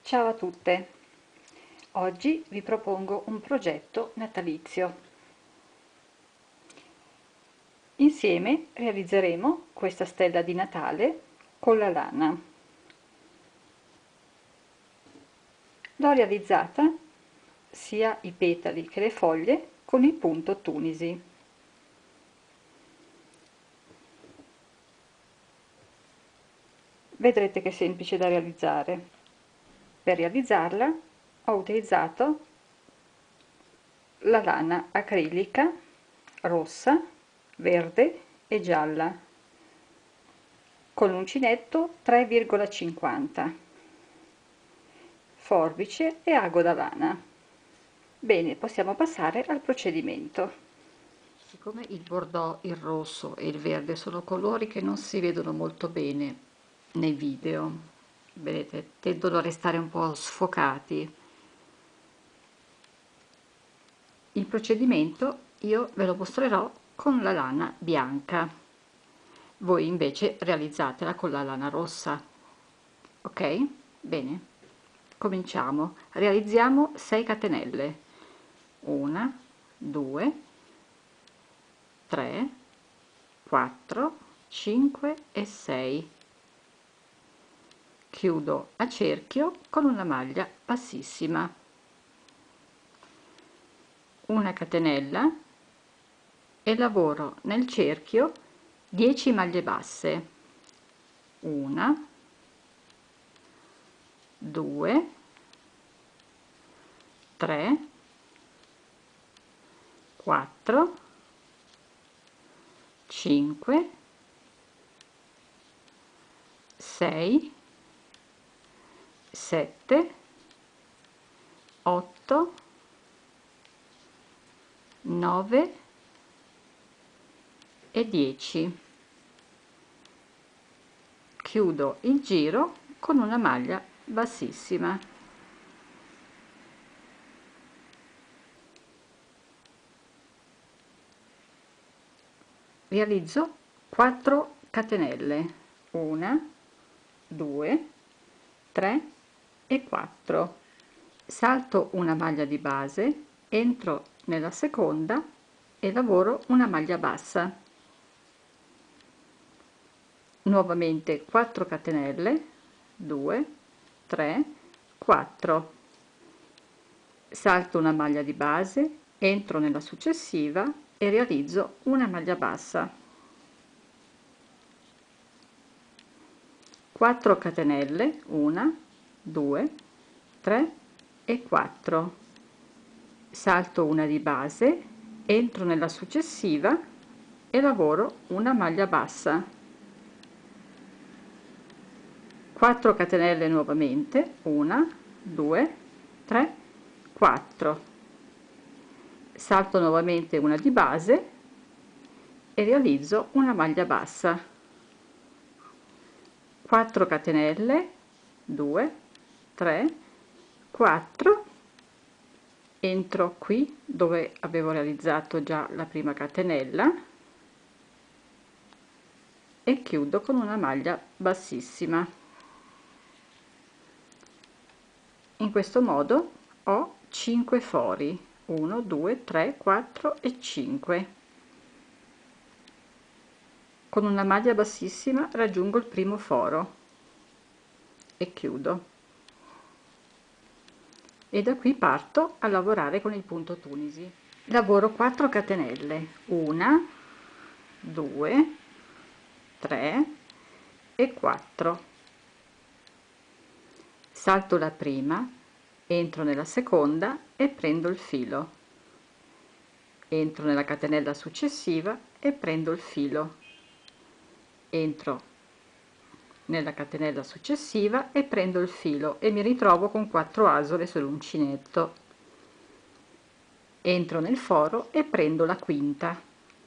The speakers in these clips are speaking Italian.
Ciao a tutte! Oggi vi propongo un progetto natalizio. Insieme realizzeremo questa stella di Natale con la lana. L'ho realizzata sia i petali che le foglie con il punto Tunisi. Vedrete che è semplice da realizzare. Per realizzarla ho utilizzato la lana acrilica rossa, verde e gialla con l'uncinetto 3,50, forbice e ago da lana. Bene, possiamo passare al procedimento. Siccome il bordeaux, il rosso e il verde sono colori che non si vedono molto bene nei video, vedete, tendono a restare un po' sfocati. Il procedimento io ve lo mostrerò con la lana bianca, voi invece realizzatela con la lana rossa, ok? Bene, cominciamo. Realizziamo 6 catenelle, 1, 2, 3, 4, 5 e 6. Chiudo a cerchio con una maglia bassissima, una catenella e lavoro nel cerchio 10 maglie basse, 1, 2, 3, 4, 5, 6, 7, 8, 9 e 10. Chiudo il giro con una maglia bassissima. Realizzo 4 catenelle, 1, 2, 3 e 4. Salto una maglia di base, entro nella seconda e lavoro una maglia bassa. Nuovamente 4 catenelle, 2, 3, 4. Salto una maglia di base, entro nella successiva e realizzo una maglia bassa. 4 catenelle, 1, 2, 3 e 4. Salto una di base, entro nella successiva e lavoro una maglia bassa. 4 catenelle nuovamente, 1, 2, 3, 4. Salto nuovamente una di base e realizzo una maglia bassa. 4 catenelle, 2, 3, 4, entro qui dove avevo realizzato già la prima catenella e chiudo con una maglia bassissima. In questo modo ho 5 fori, 1, 2, 3, 4 e 5. Con una maglia bassissima raggiungo il primo foro e chiudo. E da qui parto a lavorare con il punto Tunisi. Lavoro 4 catenelle, 1, 2, 3 e 4. Salto la prima, entro nella seconda e prendo il filo. Entro nella catenella successiva e prendo il filo. Entro nella catenella successiva e prendo il filo e mi ritrovo con 4 asole sull'uncinetto. Entro nel foro e prendo la quinta,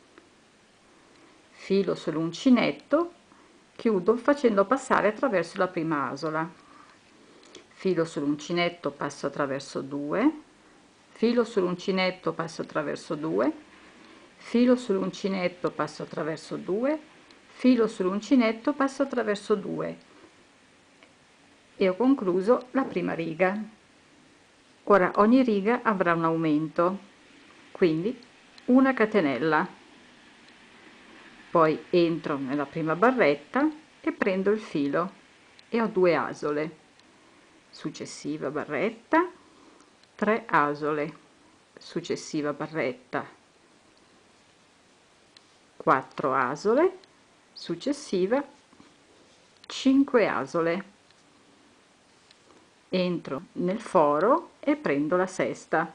filo sull'uncinetto, chiudo facendo passare attraverso la prima asola, filo sull'uncinetto, passo attraverso 2, filo sull'uncinetto, passo attraverso 2, filo sull'uncinetto, passo attraverso 2, filo sull'uncinetto, passo attraverso 2, e ho concluso la prima riga. Ora ogni riga avrà un aumento, quindi una catenella, poi entro nella prima barretta e prendo il filo e ho 2 asole, successiva barretta, 3 asole, successiva barretta, 4 asole, successiva 5 asole, entro nel foro e prendo la sesta,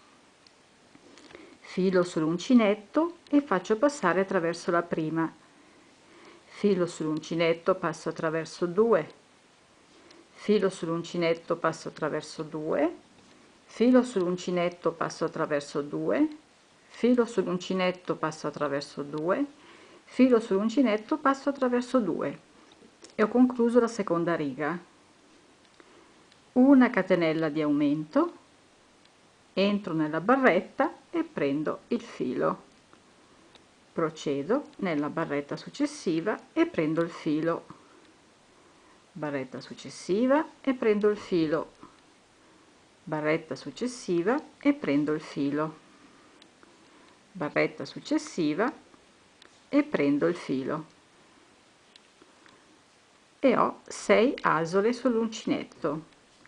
filo sull'uncinetto e faccio passare attraverso la prima, filo sull'uncinetto, passo attraverso 2, filo sull'uncinetto, passo attraverso 2, filo sull'uncinetto, passo attraverso 2, filo sull'uncinetto, passo attraverso 2, filo sull'uncinetto, passo attraverso 2 e ho concluso la seconda riga. Una catenella di aumento, entro nella barretta e prendo il filo, procedo nella barretta successiva e prendo il filo, barretta successiva e prendo il filo, barretta successiva e prendo il filo, barretta successiva e prendo il filo e ho 6 asole sull'uncinetto.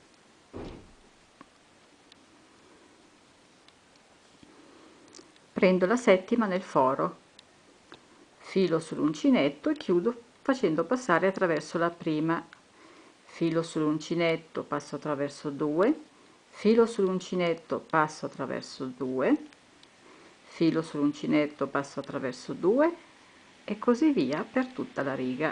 Prendo la settima nel foro, filo sull'uncinetto e chiudo facendo passare attraverso la prima, filo sull'uncinetto, passo attraverso 2, filo sull'uncinetto, passo attraverso 2, filo sull'uncinetto, passo attraverso 2 e così via per tutta la riga.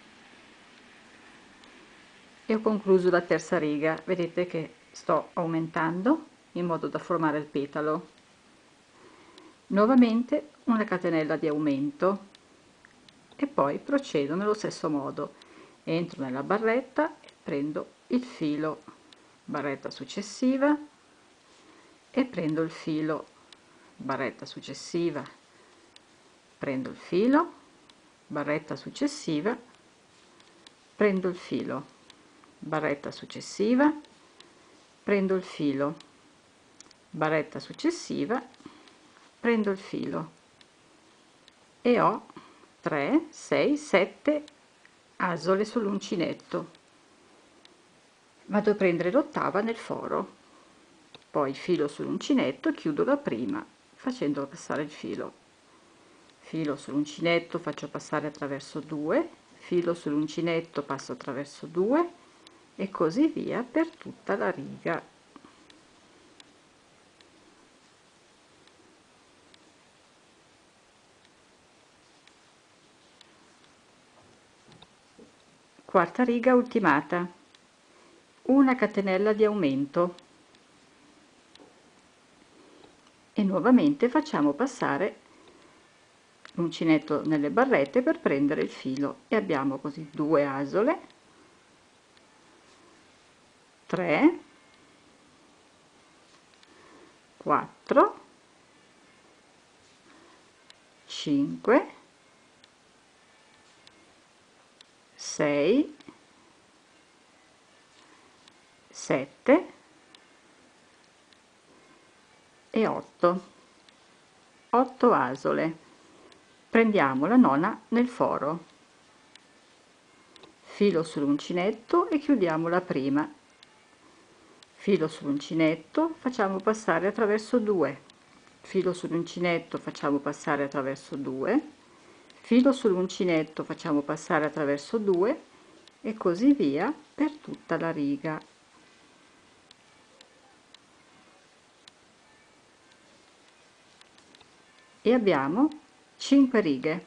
E ho concluso la terza riga. Vedete che sto aumentando in modo da formare il petalo. Nuovamente una catenella di aumento e poi procedo nello stesso modo, entro nella barretta e prendo il filo, barretta successiva e prendo il filo, barretta successiva, prendo il filo, barretta successiva, prendo il filo, barretta successiva, prendo il filo, barretta successiva, prendo il filo e ho 3, 6, 7 asole sull'uncinetto. Vado a prendere l'ottava nel foro, poi filo sull'uncinetto, chiudo la prima facendo passare il filo, filo sull'uncinetto, faccio passare attraverso 2, filo sull'uncinetto, passo attraverso 2 e così via per tutta la riga. Quarta riga ultimata, una catenella di aumento e nuovamente facciamo passare l'uncinetto nelle barrette per prendere il filo e abbiamo così 2 asole, 3, 4, 5, 6, 7 e 8 asole. Prendiamo la nona nel foro, filo sull'uncinetto e chiudiamo la prima, filo sull'uncinetto, facciamo passare attraverso 2, filo sull'uncinetto, facciamo passare attraverso 2, filo sull'uncinetto, facciamo passare attraverso 2 e così via per tutta la riga. E abbiamo 5 righe.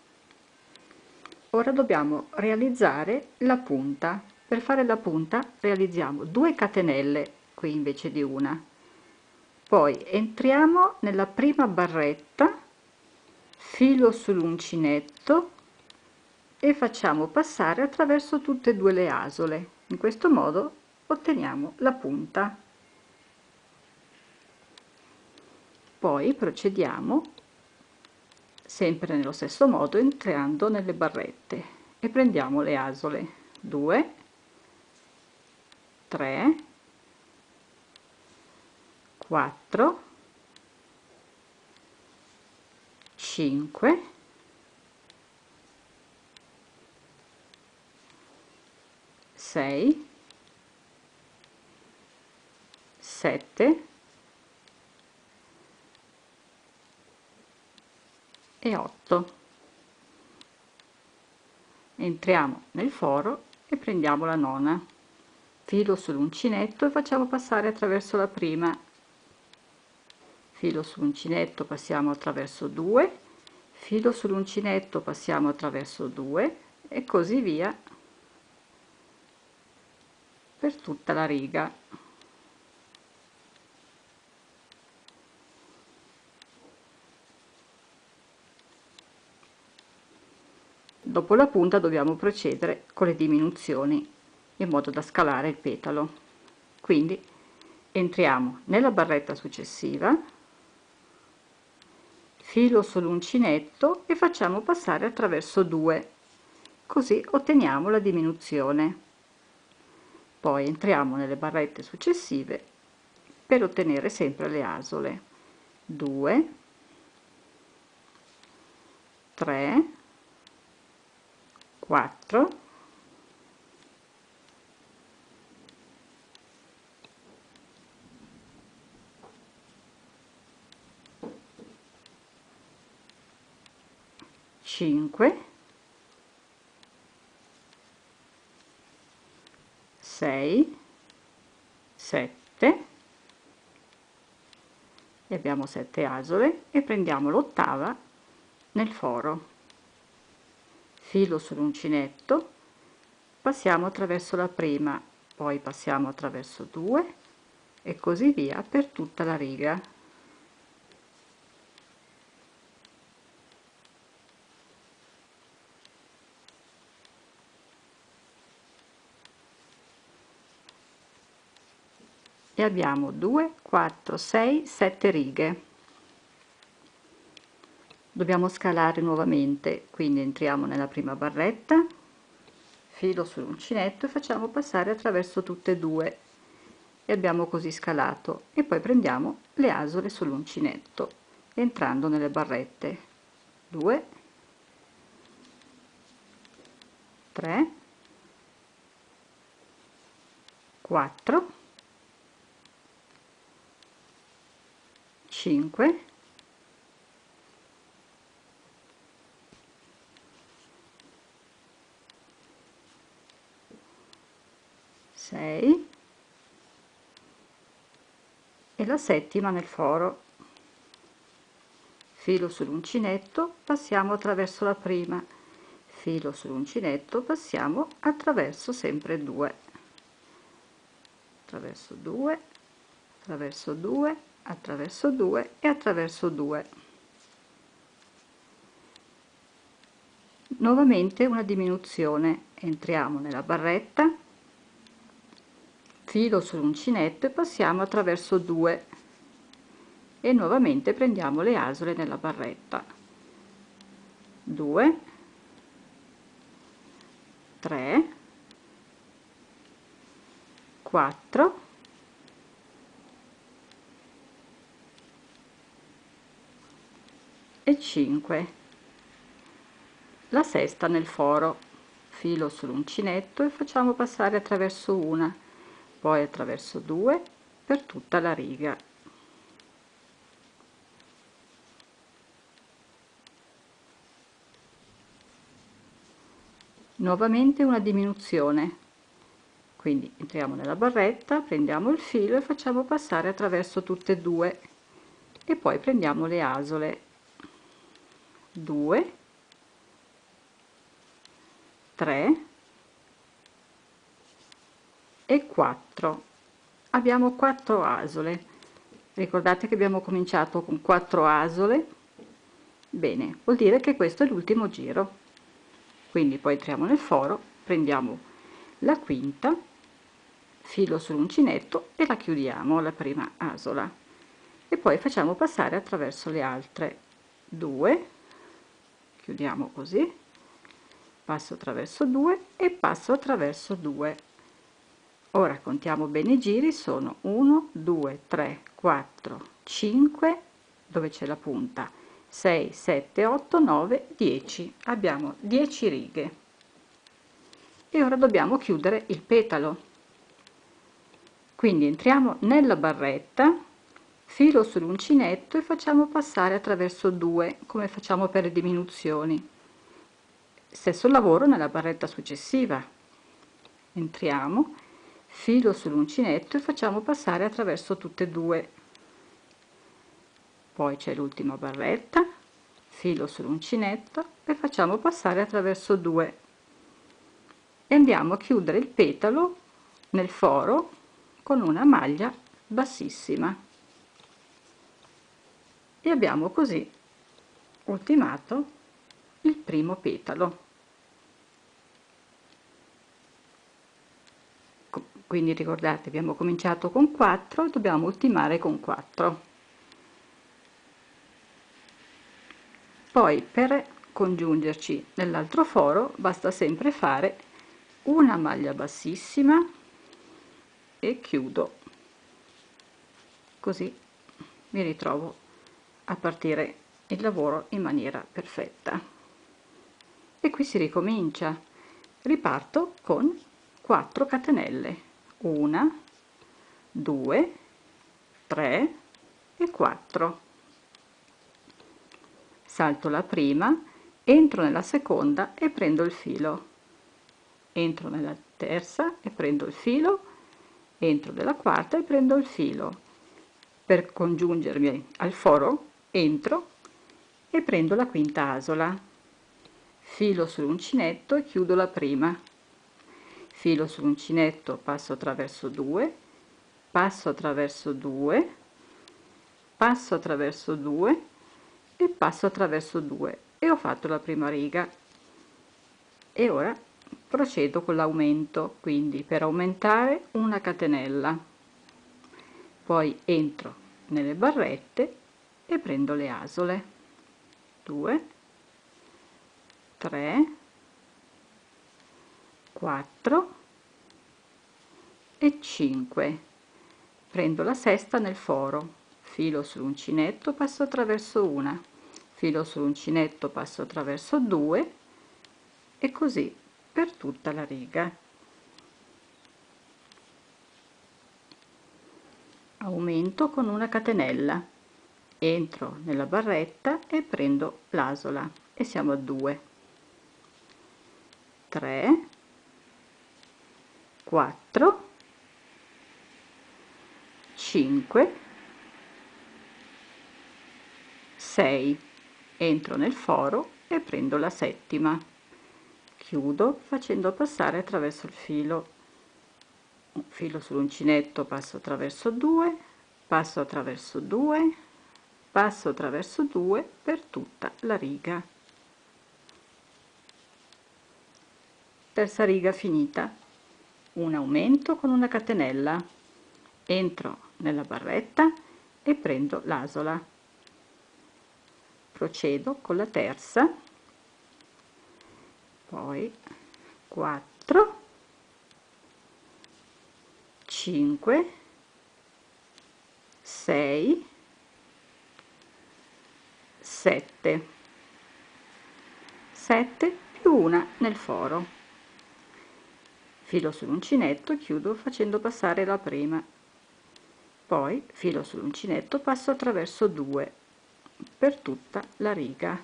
Ora dobbiamo realizzare la punta. Per fare la punta realizziamo 2 catenelle qui invece di una, poi entriamo nella prima barretta, filo sull'uncinetto e facciamo passare attraverso tutte e 2 le asole. In questo modo otteniamo la punta. Poi procediamo sempre nello stesso modo entrando nelle barrette e prendiamo le asole 2, 3, 4, 5, 6, 7 e 8. Entriamo nel foro e prendiamo la nona, filo sull'uncinetto e facciamo passare attraverso la prima, filo sull'uncinetto, passiamo attraverso 2, filo sull'uncinetto, passiamo attraverso 2 e così via per tutta la riga. Dopo la punta dobbiamo procedere con le diminuzioni in modo da scalare il petalo. Quindi entriamo nella barretta successiva, filo sull'uncinetto e facciamo passare attraverso 2, così otteniamo la diminuzione. Poi entriamo nelle barrette successive per ottenere sempre le asole. 2, 3, 4, 5, 6, 7 e abbiamo 7 asole e prendiamo l'ottava nel foro, filo sull'uncinetto, passiamo attraverso la prima, poi passiamo attraverso 2 e così via per tutta la riga. E abbiamo 2, 4, 6, 7 righe. Dobbiamo scalare nuovamente, quindi entriamo nella prima barretta, filo sull'uncinetto e facciamo passare attraverso tutte e due e abbiamo così scalato e poi prendiamo le asole sull'uncinetto entrando nelle barrette 2, 3, 4, 5, 6 e la settima nel foro, filo sull'uncinetto, passiamo attraverso la prima, filo sull'uncinetto, passiamo attraverso sempre 2, attraverso 2, attraverso 2, attraverso 2 e attraverso 2. Nuovamente una diminuzione, entriamo nella barretta, filo sull'uncinetto e passiamo attraverso 2 e nuovamente prendiamo le asole nella barretta 2, 3, 4, 5, la sesta nel foro, filo sull'uncinetto e facciamo passare attraverso una, poi attraverso 2 per tutta la riga. Nuovamente una diminuzione, quindi entriamo nella barretta, prendiamo il filo e facciamo passare attraverso tutte e due e poi prendiamo le asole 2, 3 e 4. Abbiamo 4 asole, ricordate che abbiamo cominciato con 4 asole. Bene, vuol dire che questo è l'ultimo giro, quindi poi entriamo nel foro, prendiamo la quinta, filo sull'uncinetto e la chiudiamo la prima asola e poi facciamo passare attraverso le altre 2, chiudiamo così, passo attraverso 2 e passo attraverso 2, Ora contiamo bene i giri, sono 1 2 3 4 5, dove c'è la punta, 6 7 8 9 10. Abbiamo 10 righe e ora dobbiamo chiudere il petalo. Quindi entriamo nella barretta, filo sull'uncinetto e facciamo passare attraverso 2, come facciamo per le diminuzioni. Stesso lavoro nella barretta successiva. Entriamo, filo sull'uncinetto e facciamo passare attraverso tutte e due. Poi c'è l'ultima barretta, filo sull'uncinetto e facciamo passare attraverso 2 e andiamo a chiudere il petalo nel foro con una maglia bassissima e abbiamo così ultimato il primo petalo. Quindi ricordate, abbiamo cominciato con 4, dobbiamo ultimare con 4. Poi per congiungerci nell'altro foro basta sempre fare una maglia bassissima e chiudo, così mi ritrovo a partire il lavoro in maniera perfetta. E qui si ricomincia, riparto con 4 catenelle, 1 2 3 e 4, salto la prima, entro nella seconda e prendo il filo, entro nella terza e prendo il filo, entro nella quarta e prendo il filo. Per congiungermi al foro entro e prendo la quinta asola, filo sull'uncinetto e chiudo la prima, filo sull'uncinetto, passo attraverso 2, passo attraverso 2, passo attraverso 2 e passo attraverso 2 e ho fatto la prima riga. E ora procedo con l'aumento, quindi per aumentare una catenella, poi entro nelle barrette e prendo le asole, 2 3 4 e 5, prendo la sesta nel foro, filo sull'uncinetto, passo attraverso una, filo sull'uncinetto, passo attraverso 2 e così per tutta la riga. Aumento con una catenella, entro nella barretta e prendo l'asola e siamo a 2 3 4 5 6, entro nel foro e prendo la settima, chiudo facendo passare attraverso il filo, filo sull'uncinetto, passo attraverso 2, passo attraverso 2, passo attraverso 2 per tutta la riga. Terza riga finita, un aumento con una catenella, entro nella barretta e prendo l'asola, procedo con la terza, poi 4 5 6 7 7 più una nel foro, filo sull'uncinetto, chiudo facendo passare la prima, poi filo sull'uncinetto, passo attraverso 2 per tutta la riga.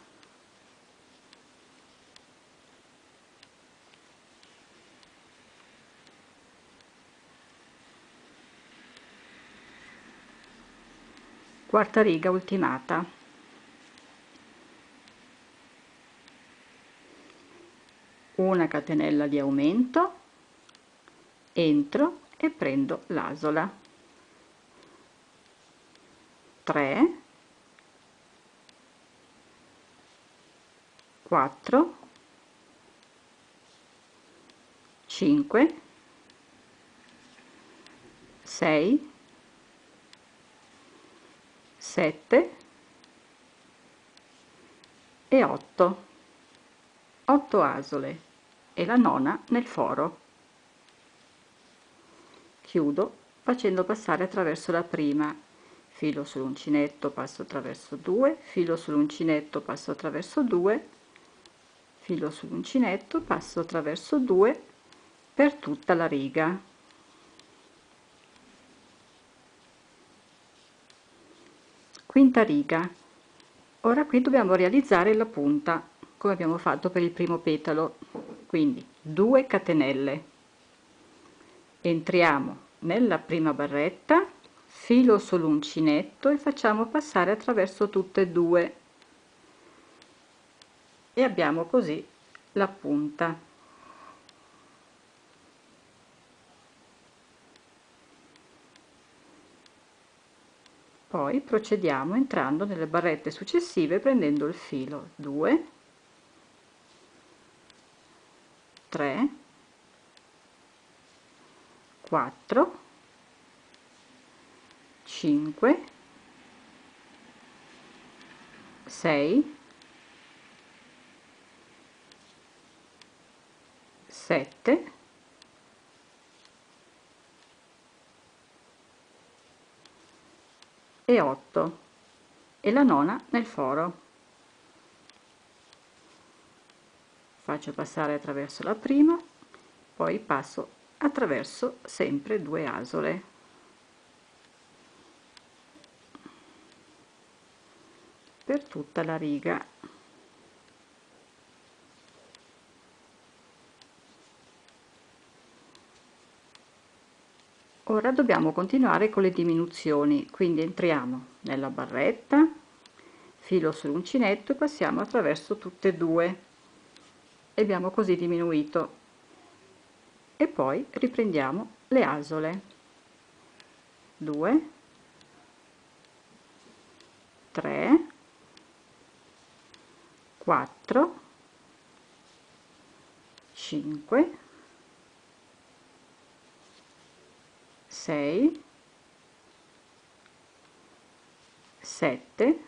Quarta riga ultimata, una catenella di aumento, entro e prendo l'asola, 3 4 5 6 7 e 8, 8 asole e la nona nel foro. chiudo facendo passare attraverso la prima, filo sull'uncinetto, passo attraverso 2, filo sull'uncinetto, passo attraverso 2, filo sull'uncinetto, passo attraverso 2 per tutta la riga. Quinta riga. Ora qui dobbiamo realizzare la punta come abbiamo fatto per il primo petalo, quindi 2 catenelle, entriamo nella prima barretta, filo sull'uncinetto e facciamo passare attraverso tutte e due e abbiamo così la punta. Poi procediamo entrando nelle barrette successive prendendo il filo 2, 3, 4, 5, 6, 7, 8 e la nona nel foro. Faccio passare attraverso la prima, poi passo attraverso sempre 2 asole. Per tutta la riga. Ora dobbiamo continuare con le diminuzioni, quindi entriamo nella barretta, filo sull'uncinetto e passiamo attraverso tutte e due e abbiamo così diminuito e poi riprendiamo le asole 2, 3, 4, 5, 6, 7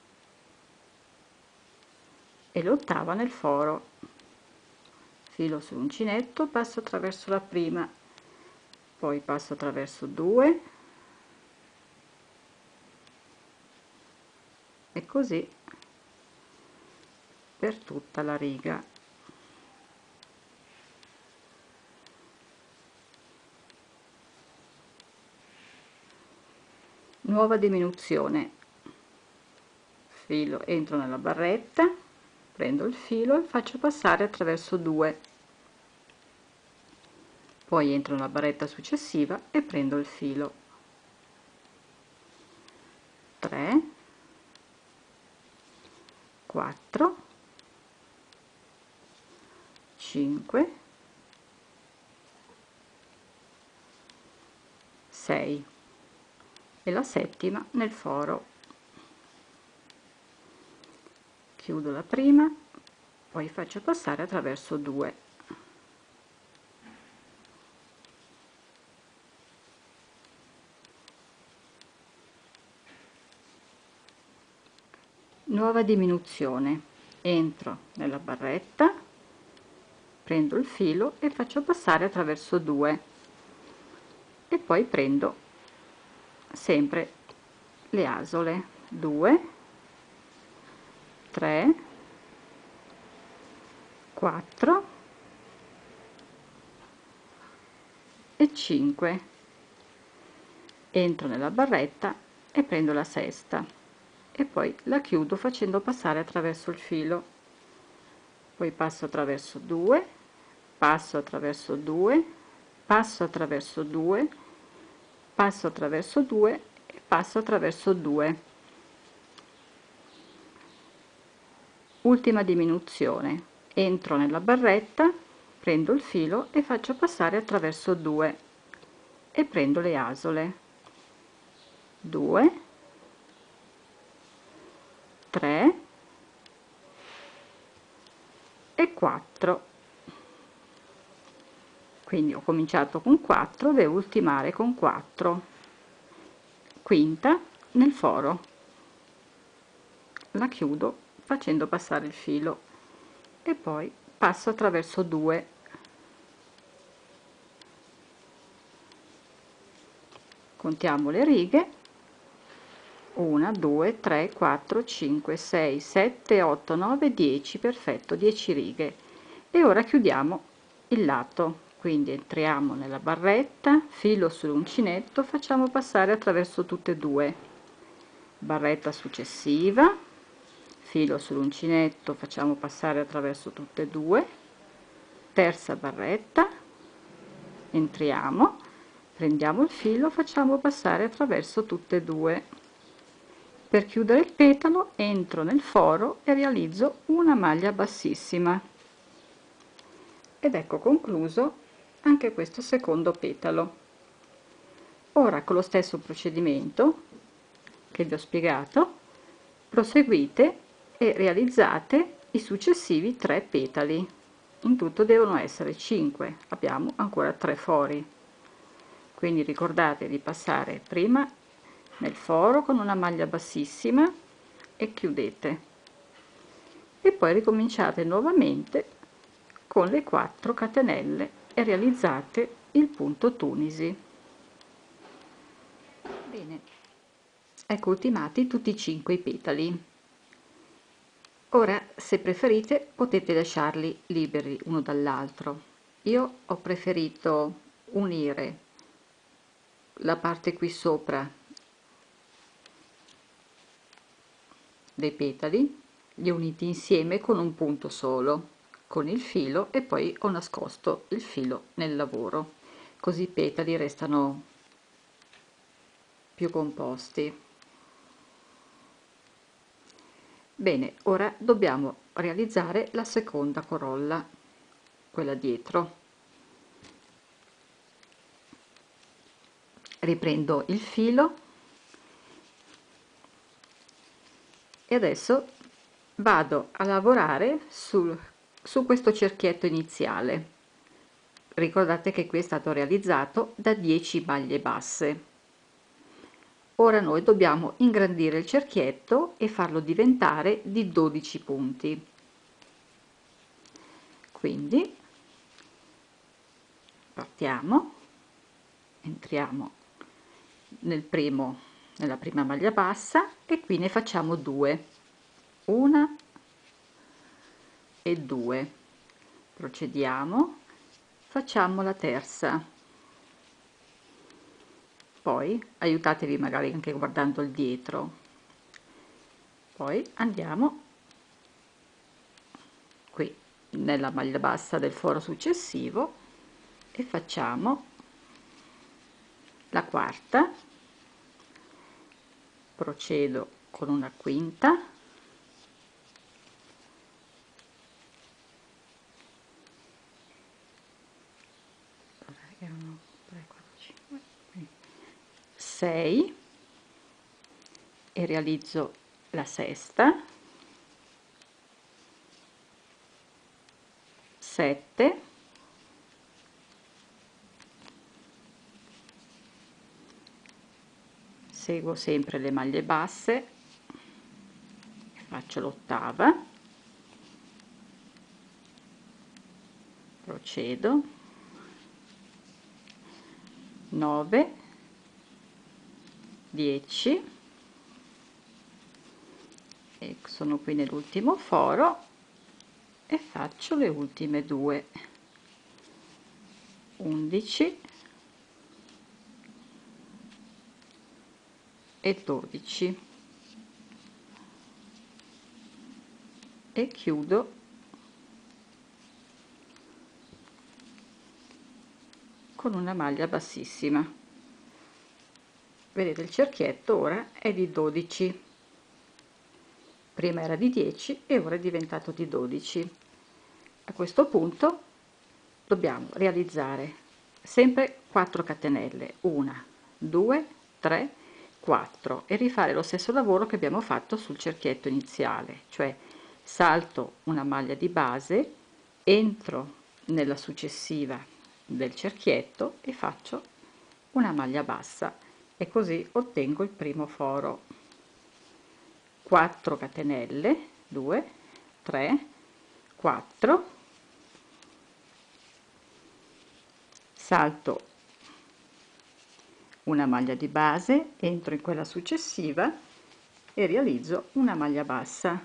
e l'ottava nel foro, filo sull'uncinetto, passo attraverso la prima, poi passo attraverso 2 e così per tutta la riga. Nuova diminuzione, filo, entro nella barretta, prendo il filo e faccio passare attraverso 2, poi entro nella barretta successiva e prendo il filo 3, 4, 5, 6 e la settima nel foro. Chiudo la prima, poi faccio passare attraverso 2. Nuova diminuzione, entro nella barretta, prendo il filo e faccio passare attraverso 2 e poi prendo sempre le asole 2, 3, 4 e 5, entro nella barretta e prendo la sesta e poi la chiudo facendo passare attraverso il filo, poi passo attraverso 2, passo attraverso 2, passo attraverso 2, passo attraverso 2 e passo attraverso 2. Ultima diminuzione, entro nella barretta, prendo il filo e faccio passare attraverso 2 e prendo le asole 2, 3 e 4. Quindi ho cominciato con 4, devo ultimare con 4. Quinta nel foro, la chiudo facendo passare il filo e poi passo attraverso 2 contiamo le righe: 1 2 3 4 5 6 7 8 9 10. Perfetto, 10 righe. E ora chiudiamo il lato, quindi entriamo nella barretta, filo sull'uncinetto, facciamo passare attraverso tutte e due, barretta successiva, filo sull'uncinetto, facciamo passare attraverso tutte e due, terza barretta, entriamo, prendiamo il filo, facciamo passare attraverso tutte e due. Per chiudere il petalo entro nel foro e realizzo una maglia bassissima. Ed ecco concluso anche questo secondo petalo. Ora con lo stesso procedimento che vi ho spiegato, proseguite e realizzate i successivi 3 petali. In tutto devono essere 5, abbiamo ancora 3 fori. Quindi ricordate di passare prima nel foro con una maglia bassissima e chiudete. E poi ricominciate nuovamente con le 4 catenelle e realizzate il punto Tunisi. Bene, ecco ultimati tutti e 5 i petali. Ora, se preferite, potete lasciarli liberi uno dall'altro. Io ho preferito unire la parte qui sopra dei petali, li ho uniti insieme con un punto solo, con il filo, e poi ho nascosto il filo nel lavoro, così i petali restano più composti. Bene, ora dobbiamo realizzare la seconda corolla, quella dietro. Riprendo il filo e adesso vado a lavorare su questo cerchietto iniziale. Ricordate che qui è stato realizzato da 10 maglie basse. Ora noi dobbiamo ingrandire il cerchietto e farlo diventare di 12 punti. Quindi partiamo, entriamo nella prima maglia bassa e qui ne facciamo 2, una e 2. Procediamo, facciamo la terza, poi aiutatevi magari anche guardando il dietro, poi andiamo qui nella maglia bassa del foro successivo e facciamo la quarta, procedo con una quinta, erano 3, 4, 5, 6 e realizzo la sesta, 7, 8, seguo sempre le maglie basse, faccio l'ottava, procedo, 9, 10 e sono qui nell'ultimo foro e faccio le ultime 2, 11 e 12 e chiudo con una maglia bassissima. Vedete, il cerchietto ora è di 12, prima era di 10 e ora è diventato di 12. A questo punto dobbiamo realizzare sempre 4 catenelle, 1 2 3 4 e rifare lo stesso lavoro che abbiamo fatto sul cerchietto iniziale, cioè salto una maglia di base, entro nella successiva del cerchietto e faccio una maglia bassa e così ottengo il primo foro. 4 catenelle, 2 3 4, una maglia di base, entro in quella successiva e realizzo una maglia bassa,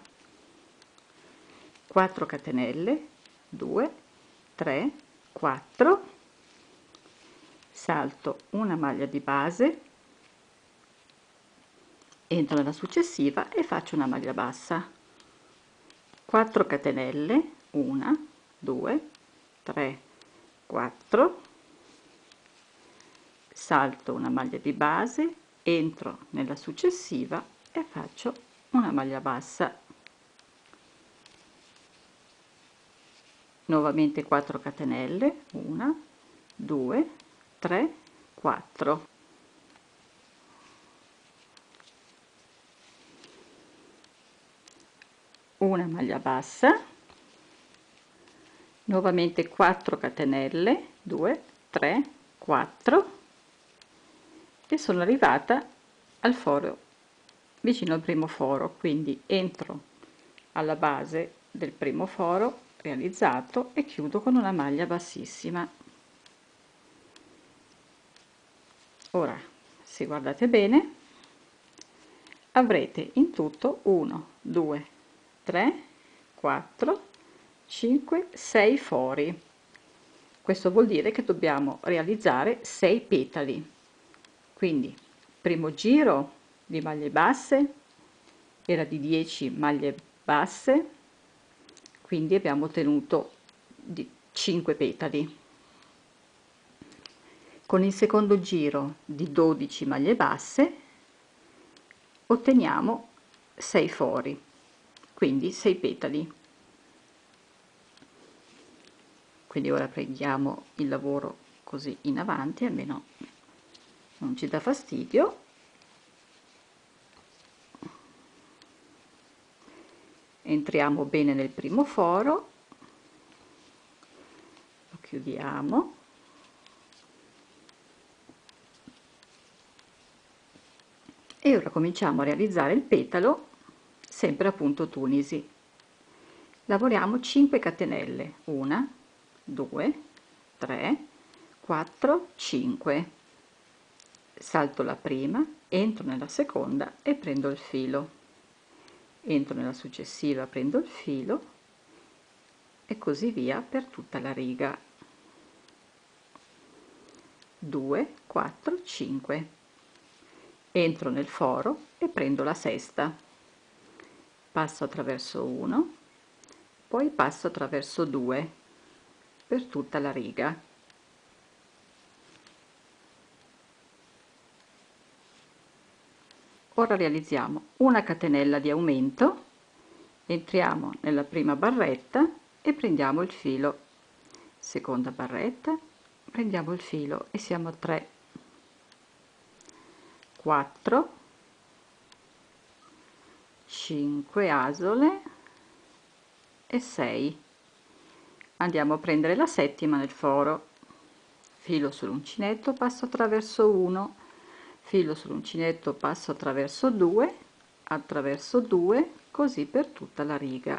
4 catenelle, 2, 3, 4, salto una maglia di base, entro nella successiva e faccio una maglia bassa, 4 catenelle, 1, 2, 3, 4, salto una maglia di base, entro nella successiva e faccio una maglia bassa, nuovamente 4 catenelle, 1, 2, 3, 4, una maglia bassa, nuovamente 4 catenelle, 2, 3, 4 e sono arrivata al foro vicino al primo foro, quindi entro alla base del primo foro realizzato e chiudo con una maglia bassissima. Ora, se guardate bene, avrete in tutto 1, 2, 3, 4, 5, 6 fori. Questo vuol dire che dobbiamo realizzare 6 petali. Quindi, primo giro di maglie basse era di 10 maglie basse, quindi abbiamo ottenuto 5 petali. Con il secondo giro di 12 maglie basse otteniamo 6 fori, quindi 6 petali. Quindi ora prendiamo il lavoro così in avanti, almeno non ci dà fastidio. Entriamo bene nel primo foro, lo chiudiamo e ora cominciamo a realizzare il petalo sempre a punto Tunisi. Lavoriamo 5 catenelle, 1, 2, 3, 4, 5, salto la prima, entro nella seconda e prendo il filo, entro nella successiva, prendo il filo e così via per tutta la riga. 2, 4, 5, entro nel foro e prendo la sesta, passo attraverso 1, poi passo attraverso 2 per tutta la riga. Ora realizziamo una catenella di aumento, entriamo nella prima barretta e prendiamo il filo, seconda barretta, prendiamo il filo e siamo a 3, 4, 5 asole e 6. Andiamo a prendere la settima nel foro, filo sull'uncinetto, passo attraverso 1, filo sull'uncinetto, passo attraverso 2, così per tutta la riga.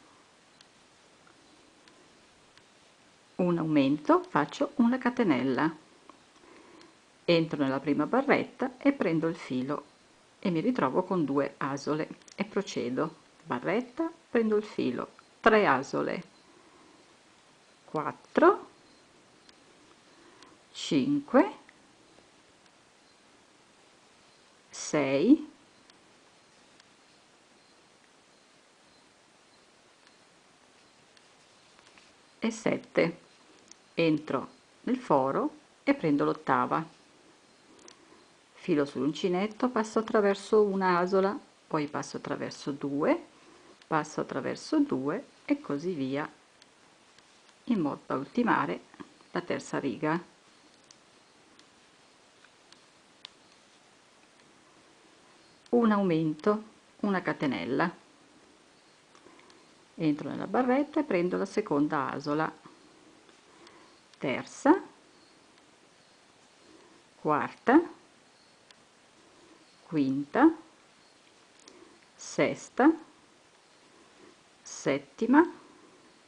Un aumento, faccio una catenella, entro nella prima barretta e prendo il filo e mi ritrovo con 2 asole e procedo, barretta, prendo il filo, 3 asole, 4, 5, 6, 7, entro nel foro e prendo l'ottava, filo sull'uncinetto, passo attraverso una asola, poi passo attraverso 2, passo attraverso 2 e così via in modo da ultimare la terza riga. Un aumento, una catenella, entro nella barretta e prendo la seconda asola, terza, quarta, quinta, sesta, settima,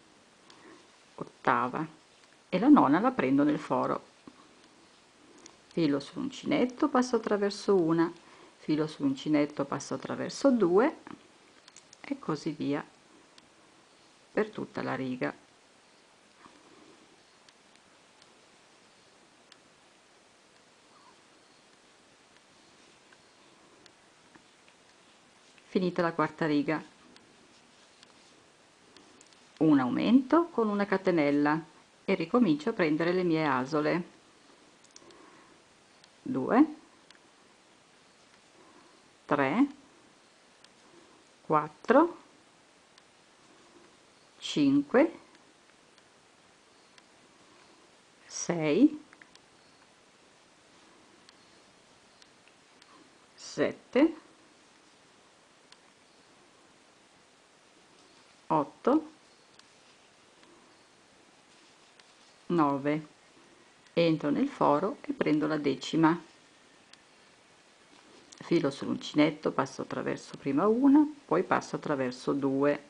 ottava e la nona la prendo nel foro, filo sull'uncinetto, passo attraverso una, filo sull'uncinetto, passo attraverso 2 e così via per tutta la riga. Finita la quarta riga, un aumento con una catenella e ricomincio a prendere le mie asole. 2, 3, 4, 5, 6, 7, 8, 9. Entro nel foro e prendo la decima, filo sull'uncinetto, passo attraverso prima una, poi passo attraverso 2,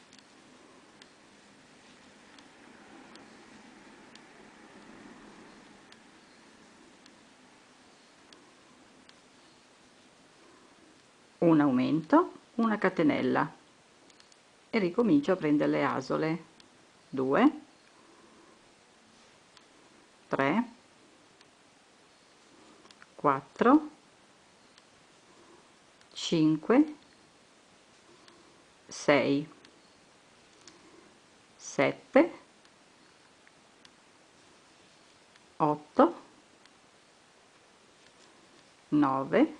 un aumento, una catenella e ricomincio a prendere le asole. 2, 3, 4, 5, 6, 7, 8, 9,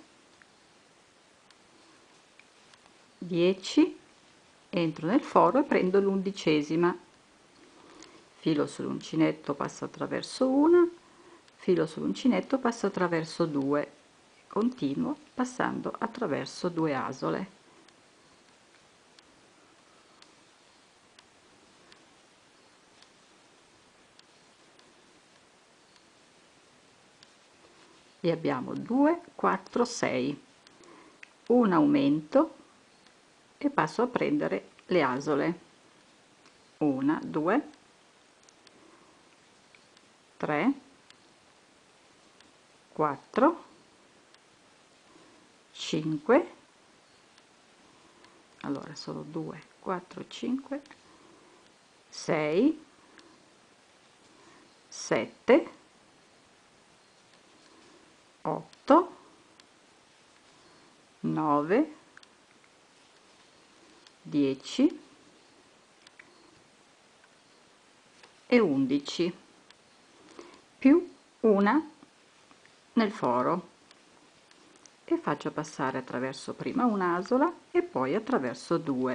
10, entro nel foro e prendo l'11ª, filo sull'uncinetto, passo attraverso una, filo sull'uncinetto, passo attraverso 2, continuo passando attraverso 2 asole. E abbiamo 2, 4, 6, un aumento e passo a prendere le asole. 1, 2, 3, 4, 5, allora sono 2, 4, 5, 6, 7, 8, 9, 10 e 11, più una nel foro e faccio passare attraverso prima un'asola e poi attraverso 2.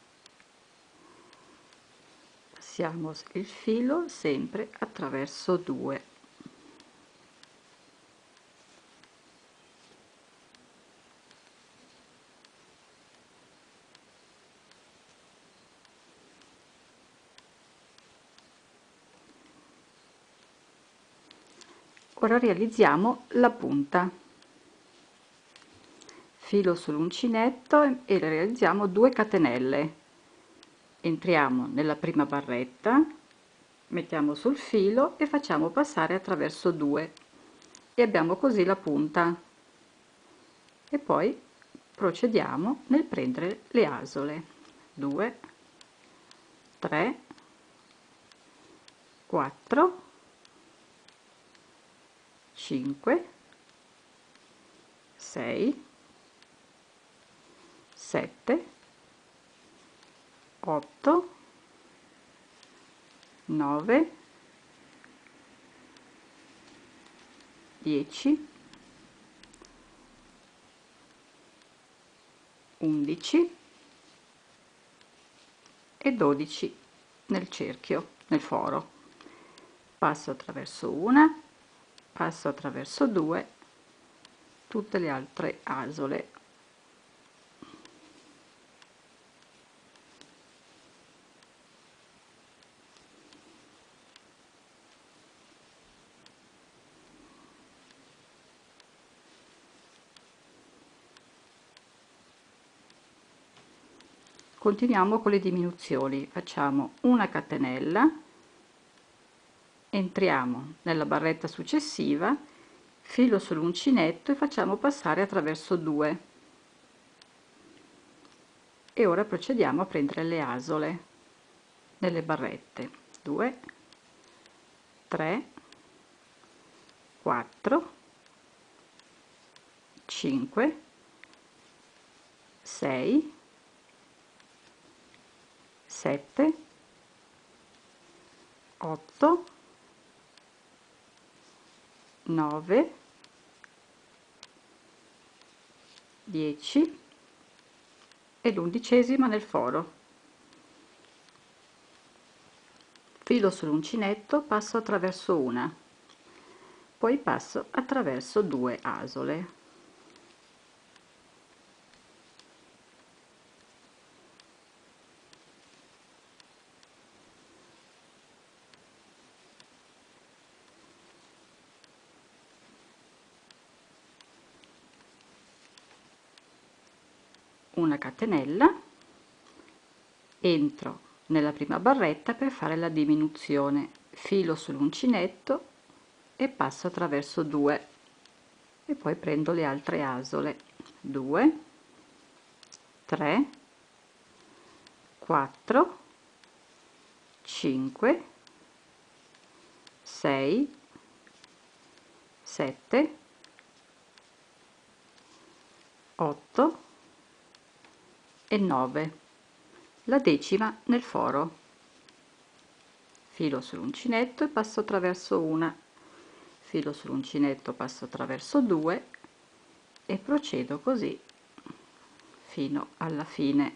Passiamo il filo sempre attraverso 2. Ora realizziamo la punta, filo sull'uncinetto e realizziamo 2 catenelle, entriamo nella prima barretta, mettiamo sul filo e facciamo passare attraverso 2 e abbiamo così la punta e poi procediamo nel prendere le asole. 2, 3, 4, 5, 6, 7, 8, 9, 10, 11 e 12 nel cerchio, nel foro. Passo attraverso una, passo attraverso 2, tutte le altre asole. Continuiamo con le diminuzioni, facciamo una catenella, entriamo nella barretta successiva, filo sull'uncinetto e facciamo passare attraverso 2. E ora procediamo a prendere le asole nelle barrette. 2, 3, 4, 5, 6, 7, 8, 9, 10 e l'11ª nel foro. Filo sull'uncinetto, passo attraverso una, poi passo attraverso 2 asole. Una catenella, entro nella prima barretta per fare la diminuzione, filo sull'uncinetto e passo attraverso 2 e poi prendo le altre asole. 2, 3, 4, 5, 6, 7, 8 e 9, la 10ª nel foro. Filo sull'uncinetto e passo attraverso una, filo sull'uncinetto, passo attraverso 2 e procedo così fino alla fine.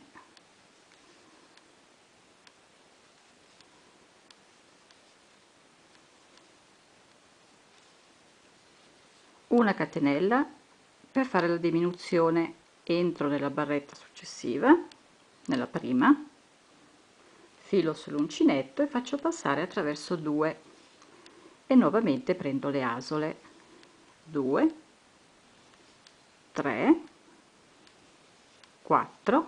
Una catenella per fare la diminuzione, entro nella barretta successiva, nella prima, filo sull'uncinetto e faccio passare attraverso 2 e nuovamente prendo le asole. 2, 3, 4,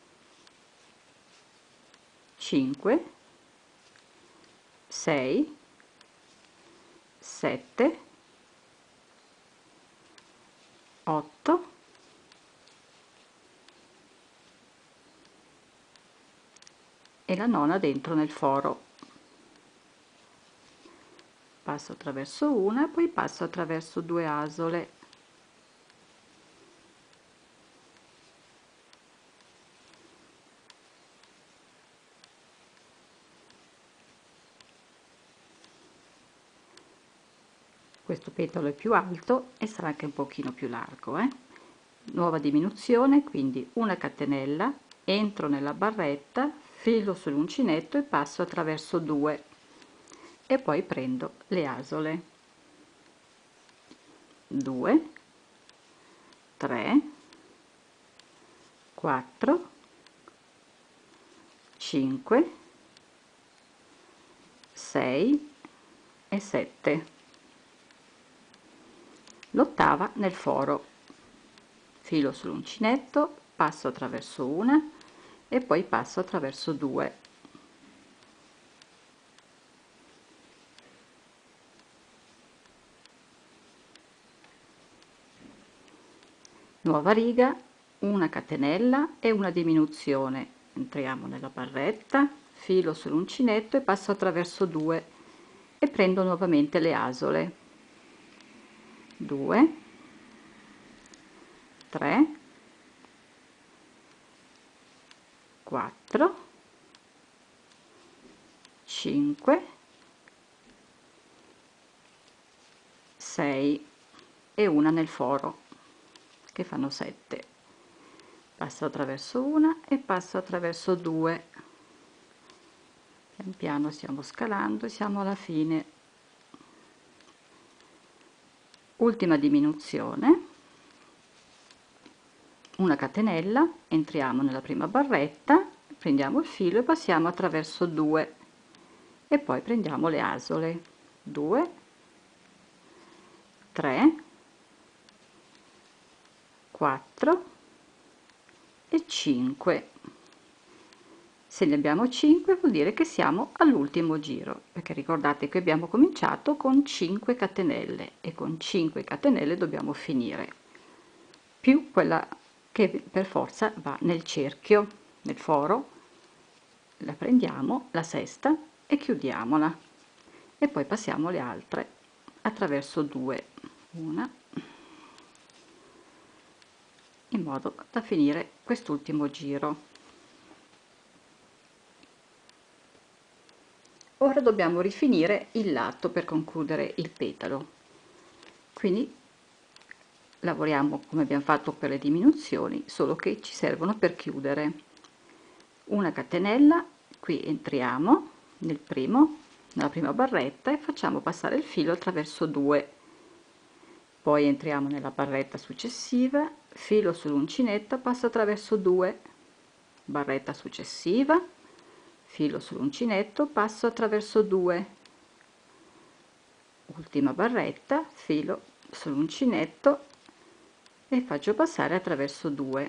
5, 6, 7, 8, e la nona dentro nel foro. Passo attraverso una, poi passo attraverso 2 asole. Questo petalo è più alto e sarà anche un pochino più largo, Nuova diminuzione, quindi una catenella, entro nella barretta, filo sull'uncinetto e passo attraverso 2 e poi prendo le asole. 2, 3, 4, 5, 6 e 7. L'8ª nel foro. Filo sull'uncinetto, passo attraverso una e poi passo attraverso 2. Nuova riga, una catenella e una diminuzione. Entriamo nella barretta, filo sull'uncinetto e passo attraverso 2 e prendo nuovamente le asole. 2, 3, 4, 5, 6 e una nel foro, che fanno 7. Passo attraverso una e passo attraverso 2. Pian piano stiamo scalando e siamo alla fine. Ultima diminuzione, una catenella, entriamo nella prima barretta, prendiamo il filo e passiamo attraverso 2 e poi prendiamo le asole. 2, 3, 4 e 5, Se ne abbiamo 5 vuol dire che siamo all'ultimo giro, perché ricordate che abbiamo cominciato con 5 catenelle e con 5 catenelle dobbiamo finire, più quella che per forza va nel cerchio, nel foro. La prendiamo, la sesta, e chiudiamola, e poi passiamo le altre attraverso 2, una, in modo da finire quest'ultimo giro. Ora dobbiamo rifinire il lato per concludere il petalo, quindi lavoriamo come abbiamo fatto per le diminuzioni, solo che ci servono per chiudere. Una catenella, qui entriamo nella prima barretta e facciamo passare il filo attraverso 2, poi entriamo nella barretta successiva, filo sull'uncinetto, passo attraverso 2, barretta successiva, filo sull'uncinetto, passo attraverso 2, ultima barretta, filo sull'uncinetto e faccio passare attraverso 2,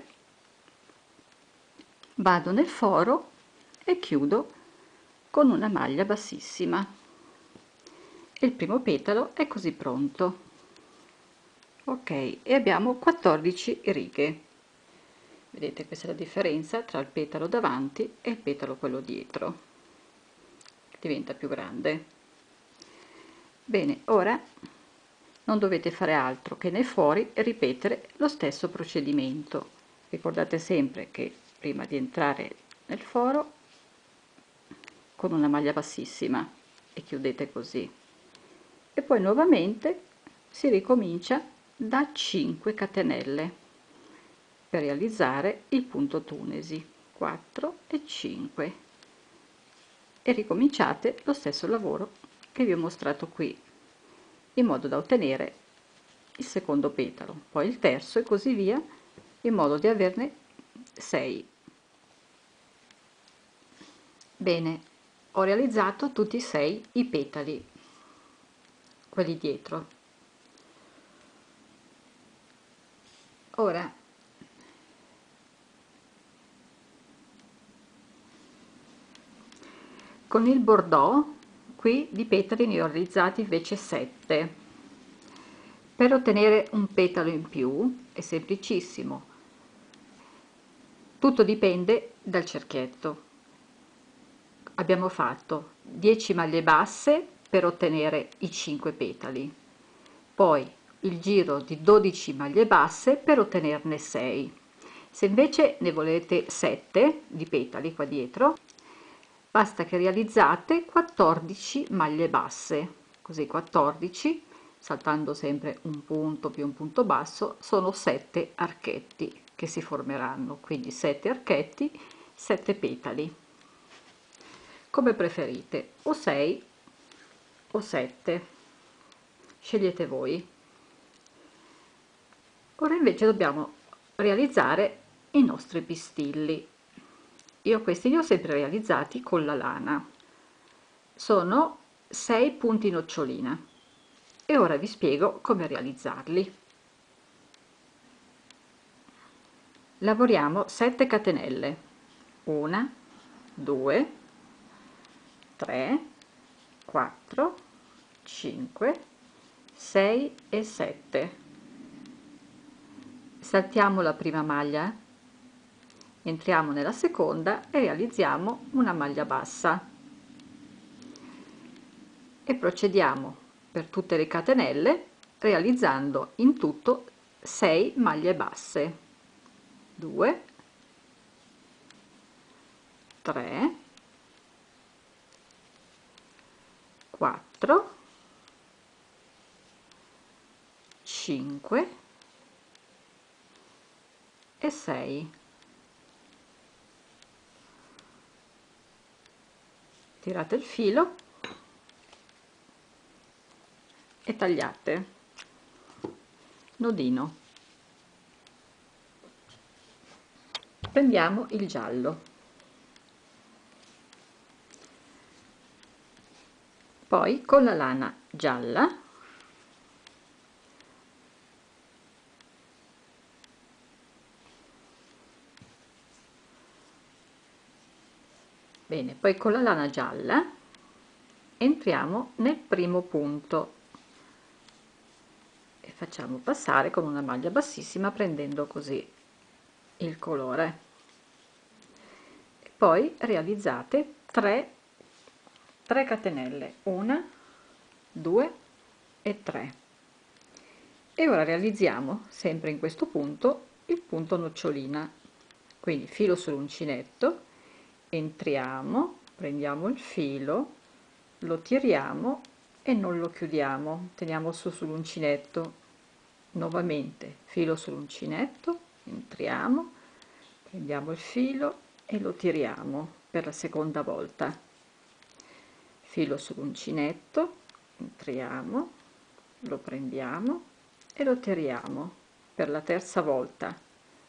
vado nel foro e chiudo con una maglia bassissima. Il primo petalo è così pronto. Ok, e abbiamo 14 righe. Vedete, questa è la differenza tra il petalo davanti e il petalo quello dietro, diventa più grande. Bene, ora non dovete fare altro che nei fori ripetere lo stesso procedimento. Ricordate sempre che prima di entrare nel foro con una maglia bassissima e chiudete così, e poi nuovamente si ricomincia da 5 catenelle per realizzare il punto Tunisi, 4 e 5, e ricominciate lo stesso lavoro che vi ho mostrato qui, in modo da ottenere il secondo petalo, poi il terzo e così via, in modo di averne 6. Bene, ho realizzato tutti e 6 i petali, quelli dietro. Ora con il bordeaux qui di petali ne ho realizzati invece 7. Per ottenere un petalo in più è semplicissimo, tutto dipende dal cerchietto. Abbiamo fatto 10 maglie basse per ottenere i 5 petali, poi il giro di 12 maglie basse per ottenerne 6. Se invece ne volete 7 di petali qua dietro, basta che realizzate 14 maglie basse, così 14, saltando sempre un punto più un punto basso, sono 7 archetti che si formeranno, quindi 7 archetti, 7 petali, come preferite, o 6 o 7, scegliete voi. Ora invece dobbiamo realizzare i nostri pistilli. Io questi li ho sempre realizzati con la lana, sono 6 punti nocciolina e ora vi spiego come realizzarli. Lavoriamo 7 catenelle, 1, 2, 3, 4, 5, 6 e 7. Saltiamo la prima maglia, entriamo nella seconda e realizziamo una maglia bassa e procediamo per tutte le catenelle realizzando in tutto 6 maglie basse, 2, 3, 4, 5 e 6. Tirate il filo e tagliate nodino. Prendiamo il giallo, poi con la lana gialla Bene, poi con la lana gialla entriamo nel primo punto e facciamo passare con una maglia bassissima prendendo così il colore. E poi realizzate 3 catenelle, 1, 2 e 3. E ora realizziamo sempre in questo punto il punto nocciolina, quindi filo sull'uncinetto, entriamo, prendiamo il filo, lo tiriamo e non lo chiudiamo, teniamo su sull'uncinetto, nuovamente filo sull'uncinetto, entriamo, prendiamo il filo e lo tiriamo per la seconda volta, filo sull'uncinetto, entriamo, lo prendiamo e lo tiriamo per la terza volta,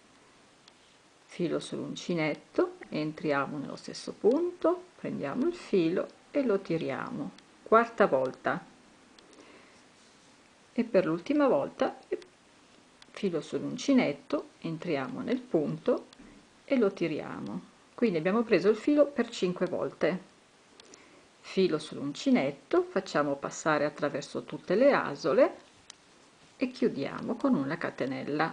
filo sull'uncinetto, entriamo nello stesso punto, prendiamo il filo e lo tiriamo, quarta volta, e per l'ultima volta filo sull'uncinetto, entriamo nel punto e lo tiriamo. Quindi abbiamo preso il filo per 5 volte, filo sull'uncinetto, facciamo passare attraverso tutte le asole e chiudiamo con una catenella.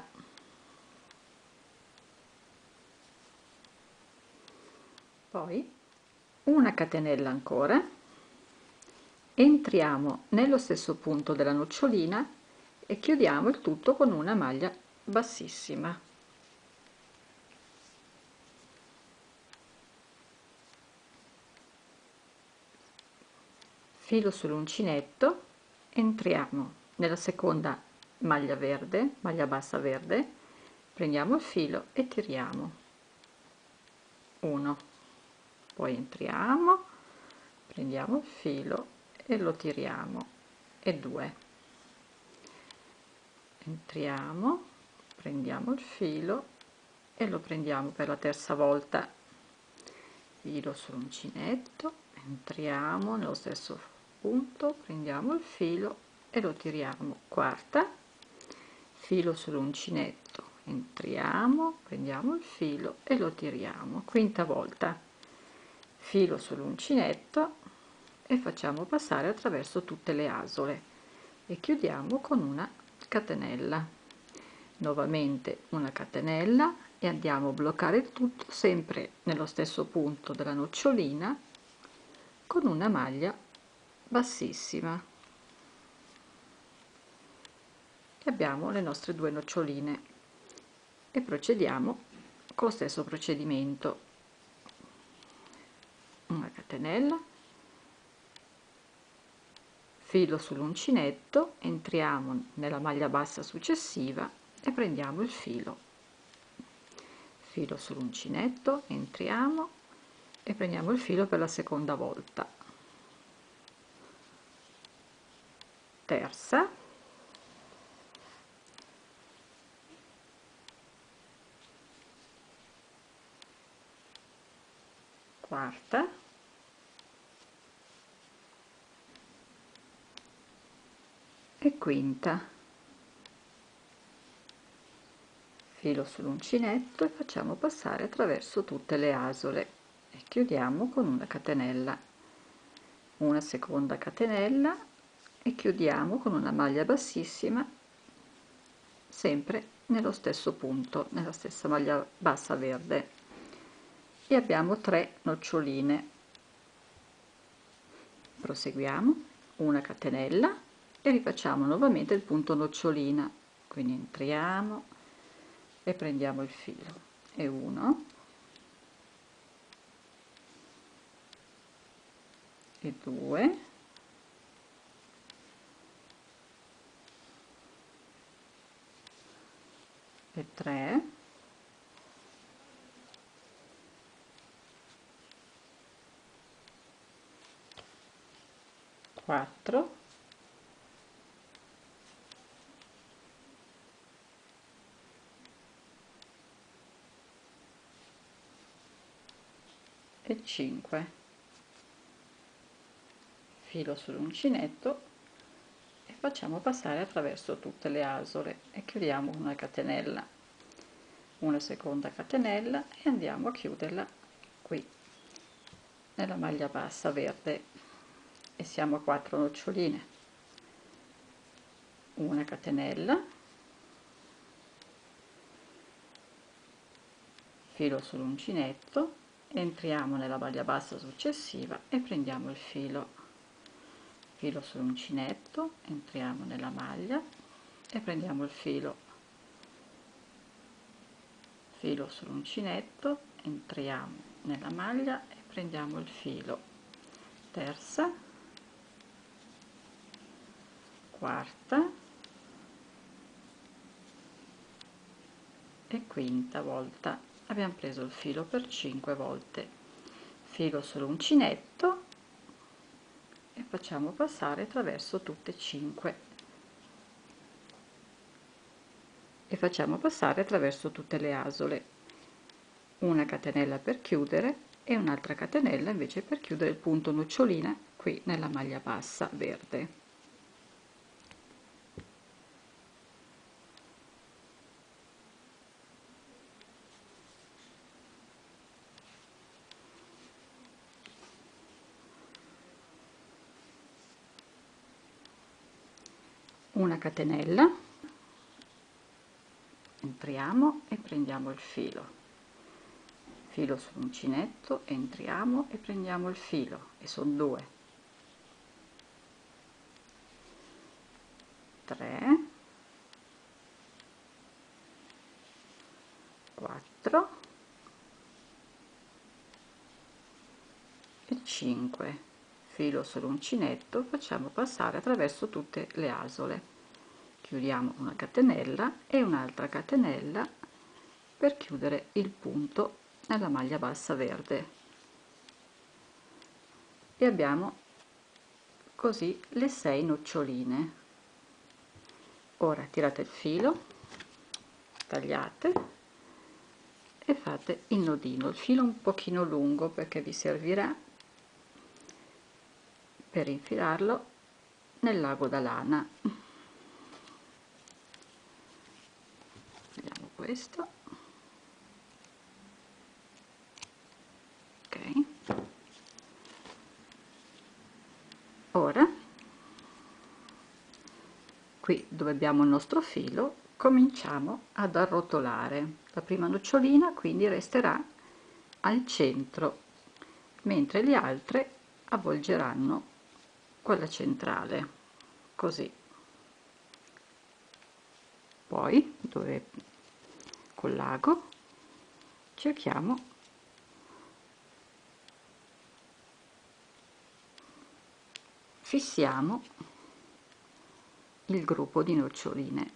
Poi una catenella ancora, entriamo nello stesso punto della nocciolina e chiudiamo il tutto con una maglia bassissima. Filo sull'uncinetto, entriamo nella seconda maglia verde, maglia bassa verde, prendiamo il filo e tiriamo 1, poi entriamo, prendiamo il filo e lo tiriamo e 2, entriamo, prendiamo il filo e lo prendiamo per la terza volta, filo sull'uncinetto, entriamo nello stesso punto, prendiamo il filo e lo tiriamo, quarta, filo sull'uncinetto, entriamo, prendiamo il filo e lo tiriamo, quinta volta, filo sull'uncinetto e facciamo passare attraverso tutte le asole e chiudiamo con una catenella, nuovamente una catenella e andiamo a bloccare il tutto sempre nello stesso punto della nocciolina con una maglia bassissima e abbiamo le nostre 2 noccioline e procediamo con lo stesso procedimento, una catenella, filo sull'uncinetto, entriamo nella maglia bassa successiva e prendiamo il filo, filo sull'uncinetto, entriamo e prendiamo il filo per la seconda volta, terza, quarta, e quinta, filo sull'uncinetto e facciamo passare attraverso tutte le asole e chiudiamo con una catenella, una seconda catenella e chiudiamo con una maglia bassissima sempre nello stesso punto, nella stessa maglia bassa verde, e abbiamo 3 noccioline. Proseguiamo, una catenella e rifacciamo nuovamente il punto nocciolina, quindi entriamo e prendiamo il filo e 1 e 2 e 3 4 e 5, filo sull'uncinetto e facciamo passare attraverso tutte le asole e chiudiamo una catenella, una seconda catenella e andiamo a chiuderla qui nella maglia bassa verde e siamo a 4 noccioline, una catenella, filo sull'uncinetto, entriamo nella maglia bassa successiva e prendiamo il filo, filo sull'uncinetto, entriamo nella maglia e prendiamo il filo, filo sull'uncinetto, entriamo nella maglia e prendiamo il filo, terza, quarta e quinta volta. Abbiamo preso il filo per 5 volte, filo sull'uncinetto e facciamo passare attraverso tutte e 5 e facciamo passare attraverso tutte le asole, una catenella per chiudere e un'altra catenella invece per chiudere il punto nocciolina qui nella maglia bassa verde. Una catenella, entriamo e prendiamo il filo, filo sull'uncinetto, entriamo e prendiamo il filo e sono 2, 3, 4 e 5, filo sull'uncinetto, facciamo passare attraverso tutte le asole, chiudiamo una catenella e un'altra catenella per chiudere il punto nella maglia bassa verde e abbiamo così le 6 noccioline. Ora tirate il filo, tagliate e fate il nodino, il filo un pochino lungo perché vi servirà per infilarlo nel lago da lana. Vediamo questo, ok. Ora qui dove abbiamo il nostro filo cominciamo ad arrotolare, la prima nocciolina quindi resterà al centro mentre le altre avvolgeranno quella centrale, così. Poi dove col l'ago cerchiamo fissiamo il gruppo di noccioline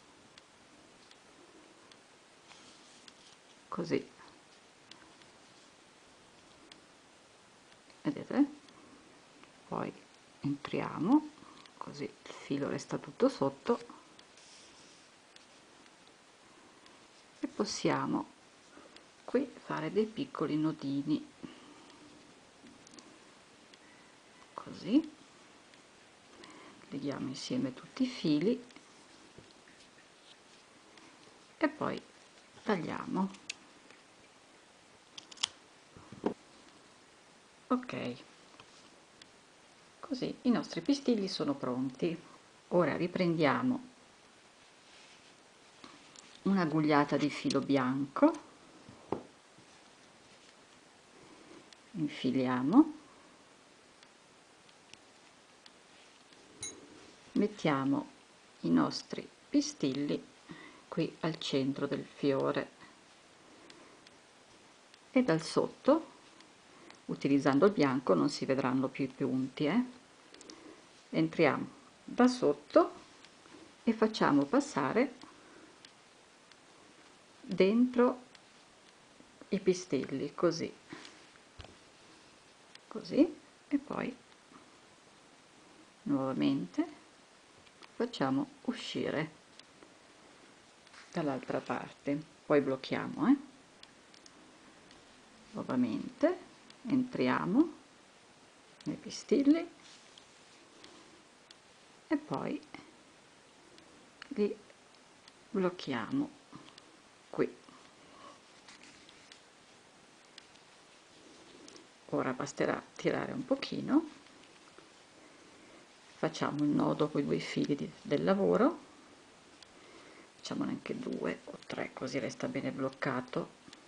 così, vedete? Poi entriamo così il filo resta tutto sotto e possiamo qui fare dei piccoli nodini così, leghiamo insieme tutti i fili e poi tagliamo. Ok, così i nostri pistilli sono pronti. Ora riprendiamo una gugliata di filo bianco, infiliamo, mettiamo i nostri pistilli qui al centro del fiore e dal sotto, utilizzando il bianco non si vedranno più i punti, entriamo da sotto e facciamo passare dentro i pistilli così così e poi nuovamente facciamo uscire dall'altra parte, poi blocchiamo, nuovamente entriamo nei pistilli e poi li blocchiamo qui. Ora basterà tirare un pochino, facciamo il nodo con i due fili del lavoro, facciamone anche 2 o 3 così resta bene bloccato.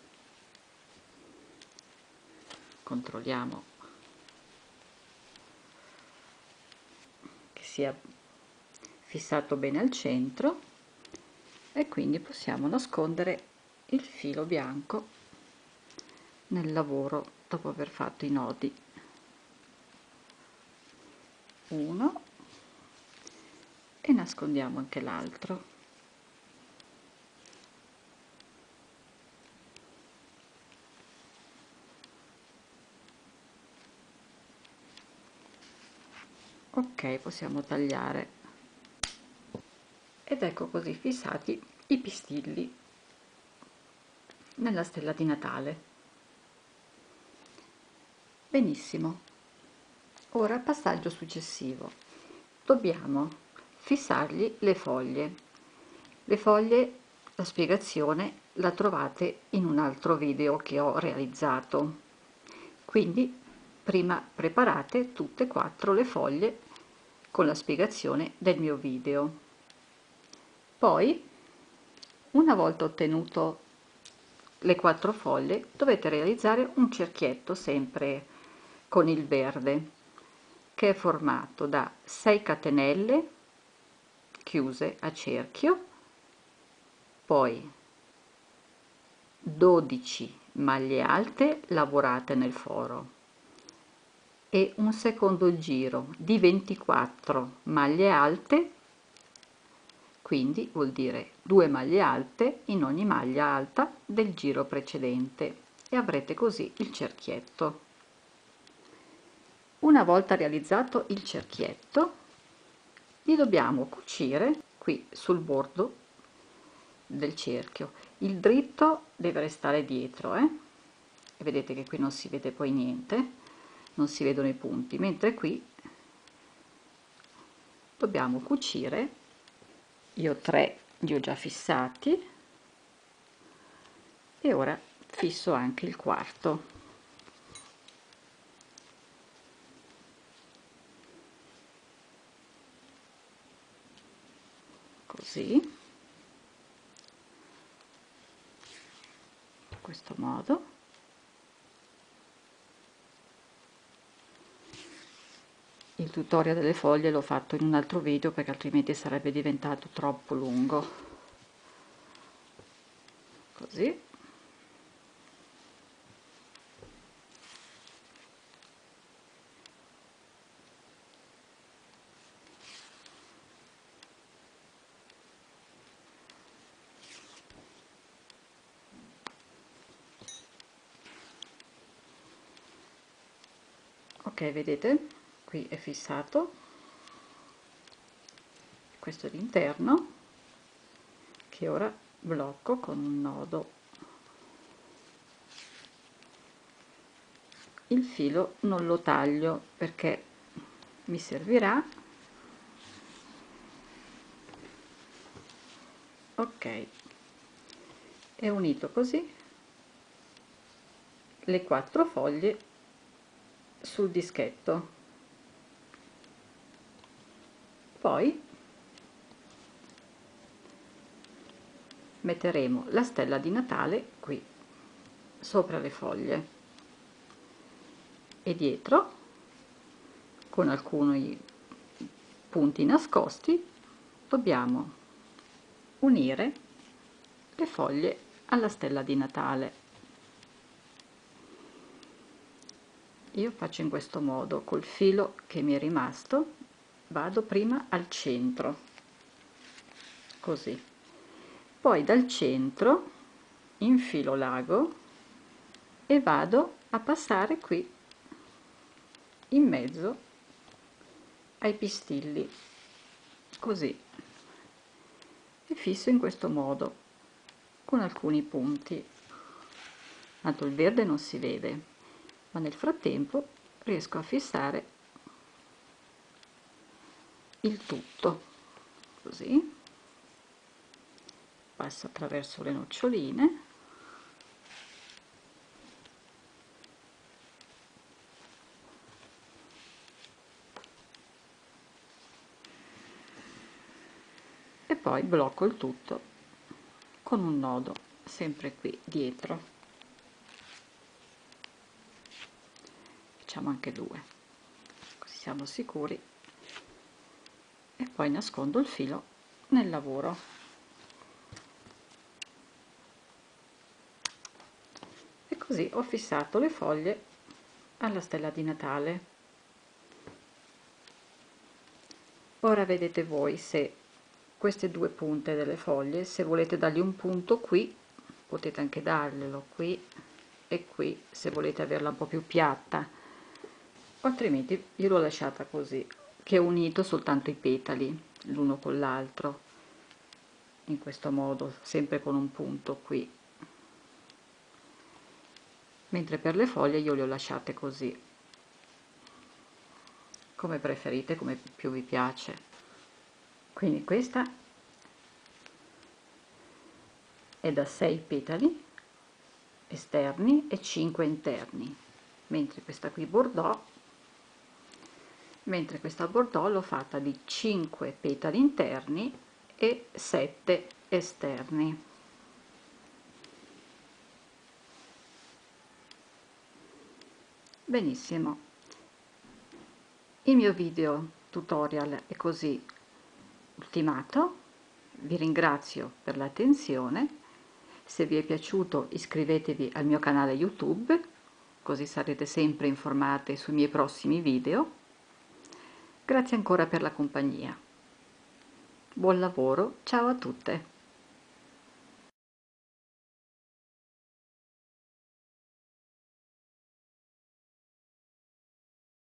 Controlliamo che sia fissato bene al centro e quindi possiamo nascondere il filo bianco nel lavoro dopo aver fatto i nodi. Uno e nascondiamo anche l'altro. Ok, possiamo tagliare ed ecco così fissati i pistilli nella stella di Natale. Benissimo, ora passaggio successivo, dobbiamo fissargli le foglie. Le foglie, la spiegazione la trovate in un altro video che ho realizzato, quindi prima preparate tutte e 4 le foglie con la spiegazione del mio video. Poi, una volta ottenuto le 4 foglie, dovete realizzare un cerchietto sempre con il verde, che è formato da 6 catenelle chiuse a cerchio, poi 12 maglie alte lavorate nel foro e un secondo giro di 24 maglie alte, quindi vuol dire 2 maglie alte in ogni maglia alta del giro precedente e avrete così il cerchietto. Una volta realizzato il cerchietto, li dobbiamo cucire qui sul bordo del cerchio. Il dritto deve restare dietro, e vedete che qui non si vede poi niente, non si vedono i punti, mentre qui dobbiamo cucire. Io 3 li ho già fissati e ora fisso anche il quarto, così, in questo modo. Il tutorial delle foglie l'ho fatto in un altro video perché altrimenti sarebbe diventato troppo lungo. Così. Ok, vedete? Qui è fissato. Questo è l'interno che ora blocco con un nodo. Il filo non lo taglio perché mi servirà. Ok, è unito così le 4 foglie sul dischetto. Poi metteremo la stella di Natale qui sopra le foglie e dietro, con alcuni punti nascosti, dobbiamo unire le foglie alla stella di Natale. Io faccio in questo modo, col filo che mi è rimasto vado prima al centro, così, poi dal centro infilo l'ago e vado a passare qui in mezzo ai pistilli, così, e fisso in questo modo con alcuni punti. Tanto il verde non si vede, ma nel frattempo riesco a fissare il tutto, così, passo attraverso le noccioline poi blocco il tutto con un nodo sempre qui dietro. Facciamo anche due, così siamo sicuri, e poi nascondo il filo nel lavoro. E così ho fissato le foglie alla stella di Natale. Ora vedete voi se queste due punte delle foglie, se volete dargli un punto qui, potete anche darglielo qui e qui, se volete averla un po' più piatta, altrimenti io l'ho lasciata così, che ho unito soltanto i petali l'uno con l'altro, in questo modo, sempre con un punto qui, mentre per le foglie io le ho lasciate così, come preferite, come più vi piace. Quindi questa è da 6 petali esterni e 5 interni, mentre questa Bordeaux l'ho fatta di 5 petali interni e 7 esterni. Benissimo, il mio video tutorial è così ultimato. Vi ringrazio per l'attenzione. Se vi è piaciuto iscrivetevi al mio canale YouTube, così sarete sempre informati sui miei prossimi video. Grazie ancora per la compagnia. Buon lavoro, ciao a tutte!